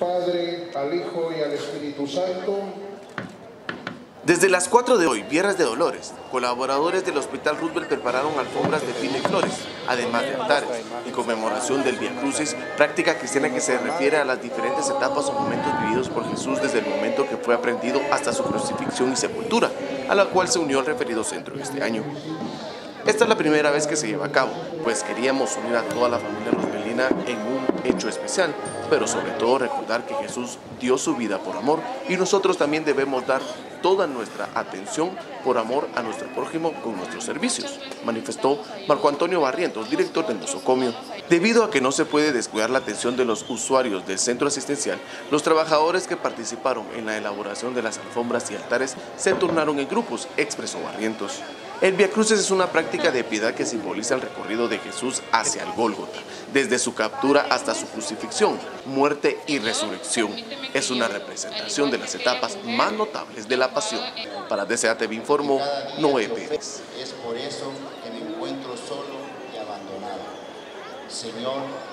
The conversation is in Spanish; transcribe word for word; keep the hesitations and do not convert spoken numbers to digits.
Padre, al Hijo y al Espíritu Santo. Desde las cuatro de hoy, Viernes de Dolores, colaboradores del Hospital Roosevelt prepararon alfombras de pino y flores, además de altares, en conmemoración del Vía Crucis, práctica cristiana que se refiere a las diferentes etapas o momentos vividos por Jesús desde el momento que fue aprendido hasta su crucifixión y sepultura, a la cual se unió el referido centro este año. Esta es la primera vez que se lleva a cabo, pues queríamos unir a toda la familia rosmelina en un hecho especial, pero sobre todo recordar que Jesús dio su vida por amor y nosotros también debemos dar toda nuestra atención por amor a nuestro prójimo con nuestros servicios, manifestó Marco Antonio Barrientos, director del nosocomio. Debido a que no se puede descuidar la atención de los usuarios del centro asistencial, los trabajadores que participaron en la elaboración de las alfombras y altares se turnaron en grupos, expresó Barrientos. El Vía Crucis es una práctica de piedad que simboliza el recorrido de Jesús hacia el Gólgota, desde su captura hasta su crucifixión, muerte y resurrección. Es una representación de las etapas más notables de la pasión. Para D C A T V informó Noé Pérez. Es por eso que me encuentro solo y abandonado. Señor,